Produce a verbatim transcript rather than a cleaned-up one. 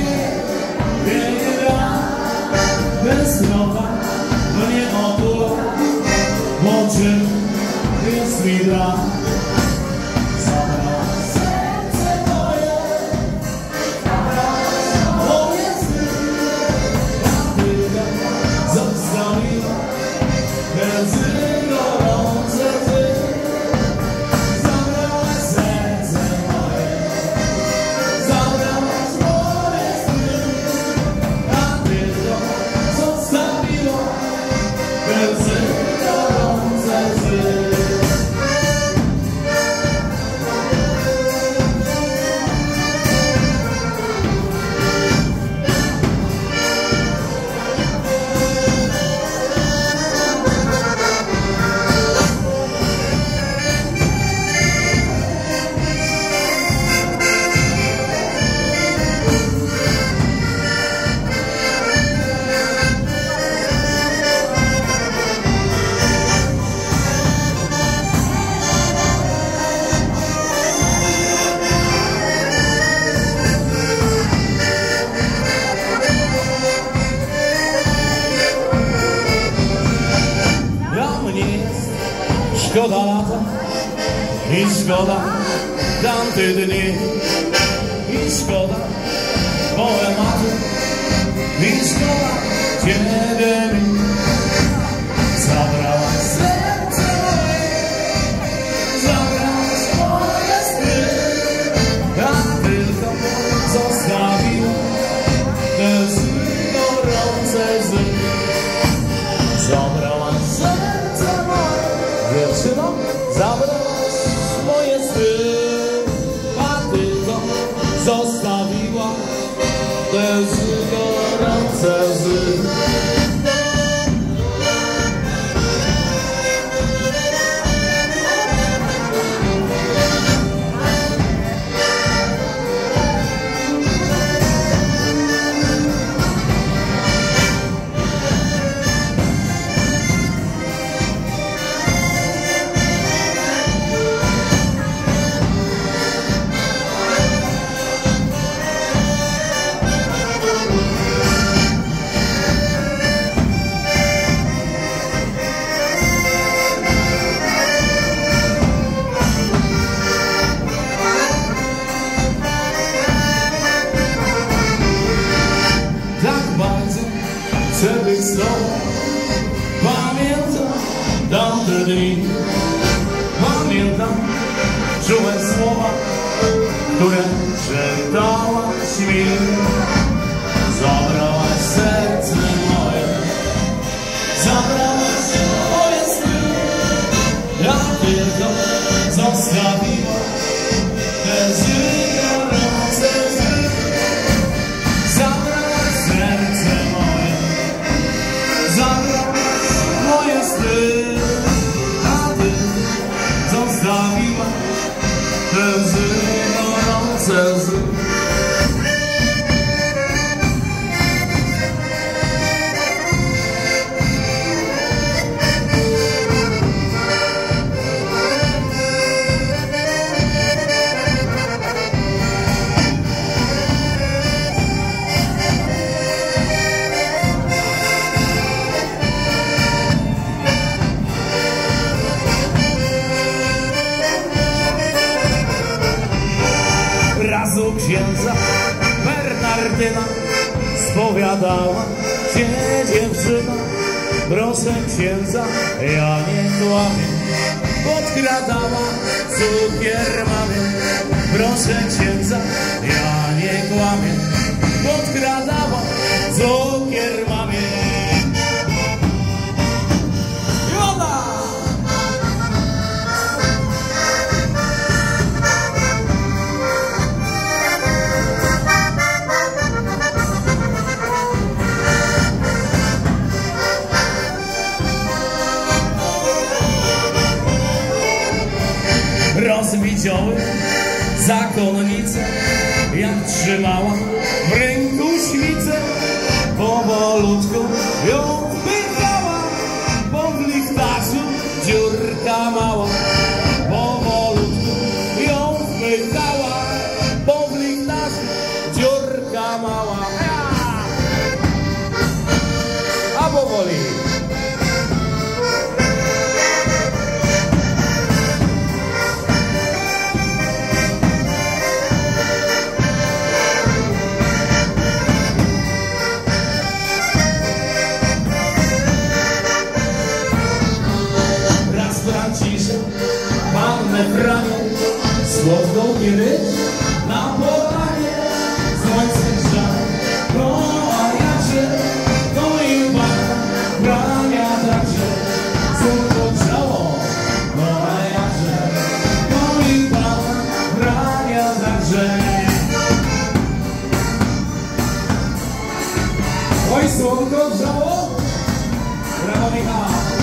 wieje wiatr, bez nowa mnie otula, łączy jest mi dla. Zabrała serce moje, moje sny, a tylko zostawiła łzy gorące ty. Zabrałaś serce moje, zabrałaś moje sny, a tylko zostawiła łzy gorące ty. Szkoda lata i szkoda tamtych dni, i szkoda poematu, i szkoda ciebie mi. Zabrałaś serce moje, zabrałaś moje sny, a tylko zostawiła te zły gorące łzy. Zabrałaś serce moje, dziewczyno, zabrałaś moje sny, a tylko zostawiła te zły gorące łzy. Chcę być z tobą, pamiętam tamte dni, pamiętam czułe słowa, które szeptałaś mi. Zabrałaś serce moje, zabrałaś moje sny, ja tylko zostawiła te zły gorące łzy. Zabrałaś serce moje, zabrałaś moje sny, a ty zostawiła te łzy gorące łzy. Raz u księdza Bernardyna spowiadała się dziewczyna. Proszę księdza, ja nie kłamię, podkradała cukier mamie. Proszę księdza, ja nie kłamię, podkradała cukier mamie. Rozwidziały zakonnicę, jak trzymała w ręku świcę. Powolutku ją wpychała, bo w lichtarzu dziurka mała. Powolutku ją wpychała, bo w lichtarzu dziurka moja mała. A powoli. Raz Franciszek pannę Franię słodką kiedy na polanie słońce grzał. No a jakże to i pana Frania także słodko grzało. No a jakże to i pana Frania także. Oj, słodko grzało. Brawo, Michał.